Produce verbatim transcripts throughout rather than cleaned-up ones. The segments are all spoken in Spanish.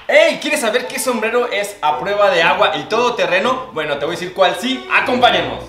¡Hey! ¿Quieres saber qué sombrero es a prueba de agua y todoterreno? Bueno, te voy a decir cuál sí. ¡Acompáñenos!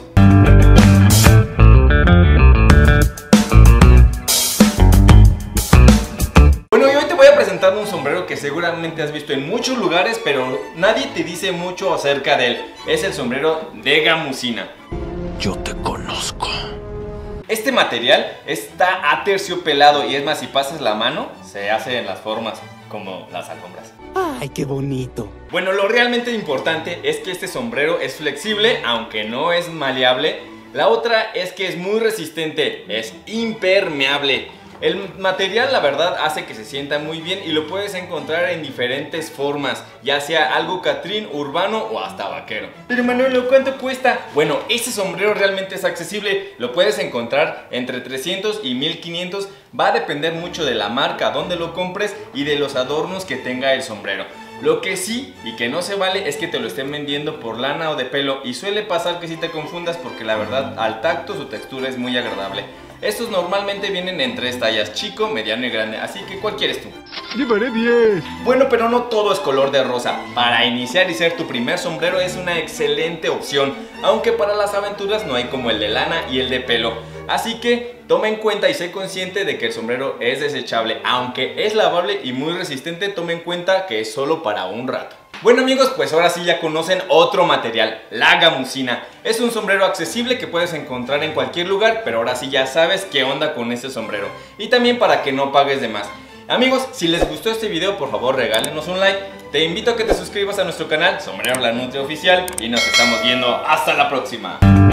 Bueno, y hoy te voy a presentar un sombrero que seguramente has visto en muchos lugares, pero nadie te dice mucho acerca de él. Es el sombrero de gamusina. Yo te conozco. Este material está aterciopelado y es más, si pasas la mano, se hace en las formas como las alfombras. ¡Ay, qué bonito! Bueno, lo realmente importante es que este sombrero es flexible, aunque no es maleable. La otra es que es muy resistente, es impermeable. El material, la verdad, hace que se sienta muy bien y lo puedes encontrar en diferentes formas, ya sea algo catrín, urbano o hasta vaquero. Pero Manolo, ¿cuánto cuesta? Bueno, este sombrero realmente es accesible, lo puedes encontrar entre trescientos y mil quinientos, va a depender mucho de la marca, donde lo compres y de los adornos que tenga el sombrero. Lo que sí y que no se vale es que te lo estén vendiendo por lana o de pelo, y suele pasar que si te confundas porque la verdad al tacto su textura es muy agradable. Estos normalmente vienen en tres tallas, chico, mediano y grande, así que ¿cuál quieres tú? Llevaré diez. Bueno, pero no todo es color de rosa. Para iniciar y ser tu primer sombrero es una excelente opción, aunque para las aventuras no hay como el de lana y el de pelo. Así que toma en cuenta y sé consciente de que el sombrero es desechable, aunque es lavable y muy resistente, toma en cuenta que es solo para un rato. Bueno amigos, pues ahora sí ya conocen otro material, la gamusina. Es un sombrero accesible que puedes encontrar en cualquier lugar, pero ahora sí ya sabes qué onda con este sombrero. Y también para que no pagues de más. Amigos, si les gustó este video, por favor regálenos un like. Te invito a que te suscribas a nuestro canal Sombrero La Nutria Oficial y nos estamos viendo hasta la próxima.